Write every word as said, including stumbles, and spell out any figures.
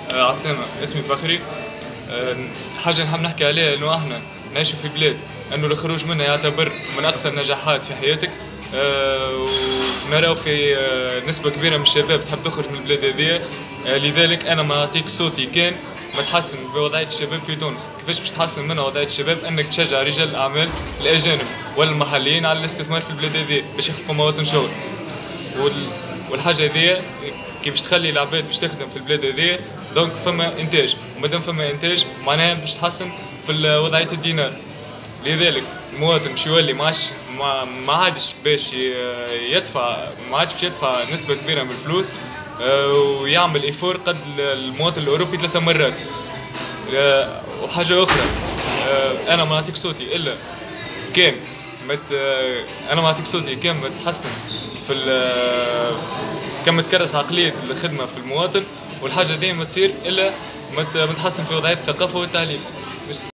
آه، عسلامة، اسمي فخري. آه، الحاجة اللي نحب نحكي عليها إنه إحنا نعيشوا في بلاد إنه الخروج منها يعتبر من أقصى النجاحات في حياتك. آه، ونراو في آه، نسبة كبيرة من الشباب تحب تخرج من البلاد هذيا. آه، لذلك أنا ما نعطيك صوتي كان ما تحسن بوضعية الشباب في تونس. كيفاش باش تحسن منها وضعية الشباب؟ أنك تشجع رجال الأعمال الأجانب والمحليين على الاستثمار في البلاد هذيا باش يخلقوا مواطن شغل. والحاجه هذيا كي باش تخلي العباد باش تخدم في البلاد هذيا، دونك فما انتاج، ومادام فما انتاج معناها باش تحسن في وضعيه الدينار. لذلك المواطن باش يولي ما عادش ما عادش باش يدفع ما عادش باش يدفع نسبه كبيره من الفلوس، ويعمل ايفور قد المواطن الاوروبي ثلاثة مرات. وحاجه اخرى، انا ما نعطيك صوتي الا كان مت انا ما نعطيك صوتي كان ما تحسن في كم تكرس عقلية الخدمة في المواطن. والحاجة دي ما تصير إلا ما تحسن في وضعية الثقافة والتعليم.